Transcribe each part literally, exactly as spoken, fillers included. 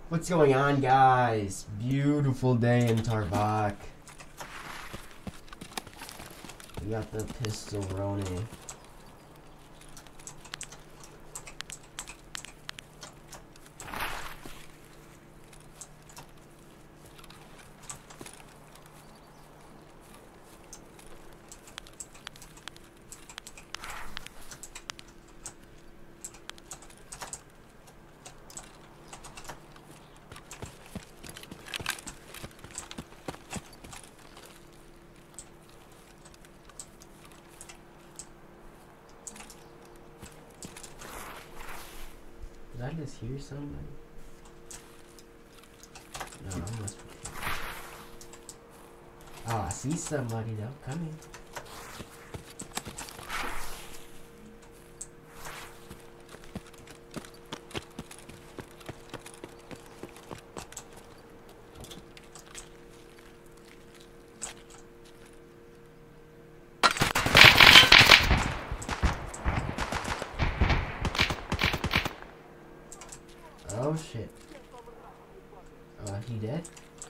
What's going on, guys? Beautiful day in Tarbak. We got the pistol Roni. Did I just hear somebody? No, I must be. Oh, I see somebody though coming. Oh shit. Uh, he dead?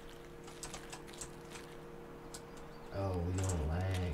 Oh, we on lag.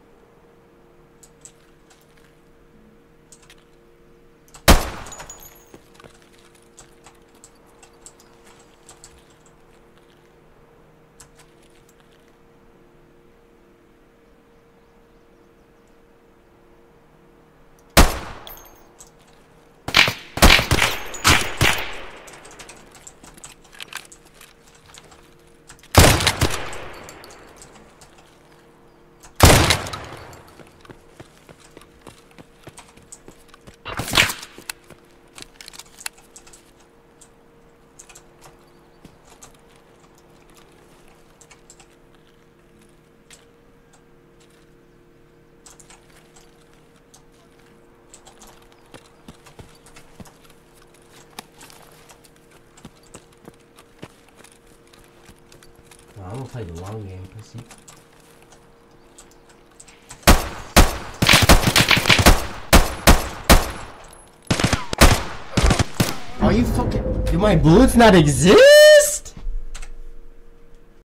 I'm gonna play the long game, pussy. Are you fucking... Do my bullets not exist?